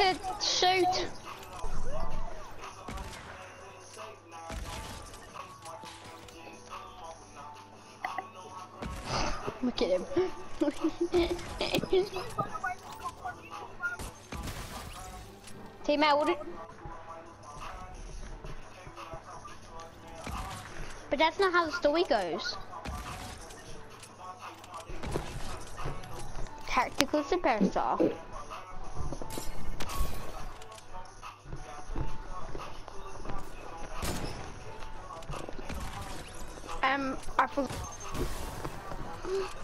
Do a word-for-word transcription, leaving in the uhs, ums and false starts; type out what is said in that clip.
to shoot. Look at him. Team out. But that's not how the story goes. Tactical superstar. Um, I forgot.